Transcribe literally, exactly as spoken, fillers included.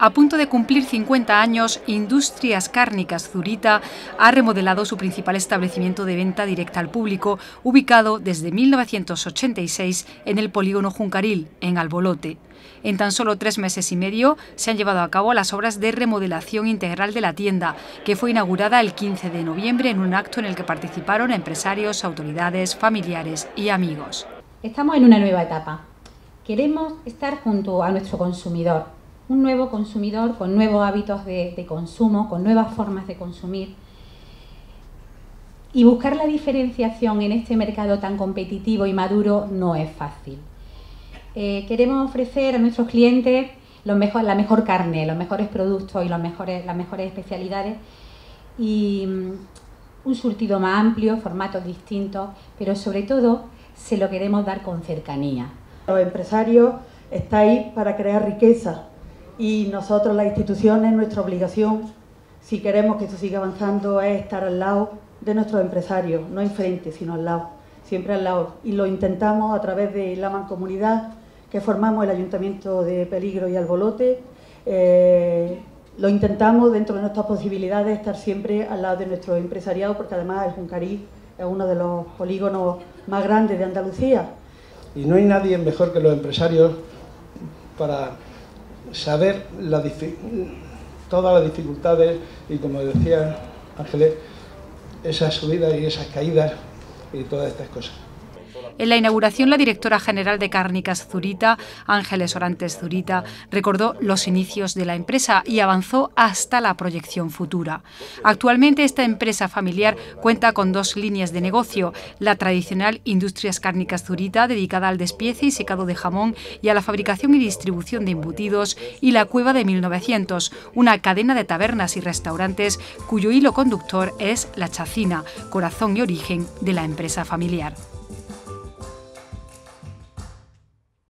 A punto de cumplir cincuenta años, Industrias Cárnicas Zurita ha remodelado su principal establecimiento de venta directa al público, ubicado desde mil novecientos ochenta y seis en el polígono Juncaril, en Albolote. En tan solo tres meses y medio se han llevado a cabo las obras de remodelación integral de la tienda, que fue inaugurada el quince de noviembre en un acto en el que participaron empresarios, autoridades, familiares y amigos. Estamos en una nueva etapa. Queremos estar junto a nuestro consumidor, un nuevo consumidor con nuevos hábitos de, de consumo, con nuevas formas de consumir. Y buscar la diferenciación en este mercado tan competitivo y maduro no es fácil. Eh, queremos ofrecer a nuestros clientes los mejor, la mejor carne, los mejores productos y los mejores, las mejores especialidades y um, un surtido más amplio, formatos distintos, pero sobre todo se lo queremos dar con cercanía. Los empresarios estáis para crear riqueza y nosotros, las instituciones, nuestra obligación, si queremos que esto siga avanzando, es estar al lado de nuestros empresarios, no enfrente, sino al lado, siempre al lado. Y lo intentamos a través de la mancomunidad que formamos el Ayuntamiento de Peligro y Albolote. Eh, lo intentamos dentro de nuestras posibilidades estar siempre al lado de nuestro empresariado, porque además el Juncaril es uno de los polígonos más grandes de Andalucía. Y no hay nadie mejor que los empresarios para saber la, todas las dificultades y, como decía Ángeles, esas subidas y esas caídas y todas estas cosas. En la inauguración, la directora general de Cárnicas Zurita, Ángeles Orantes Zurita, recordó los inicios de la empresa y avanzó hasta la proyección futura. Actualmente, esta empresa familiar cuenta con dos líneas de negocio: la tradicional Industrias Cárnicas Zurita, dedicada al despiece y secado de jamón y a la fabricación y distribución de embutidos, y la Cueva de mil novecientos, una cadena de tabernas y restaurantes cuyo hilo conductor es la chacina, corazón y origen de la empresa familiar.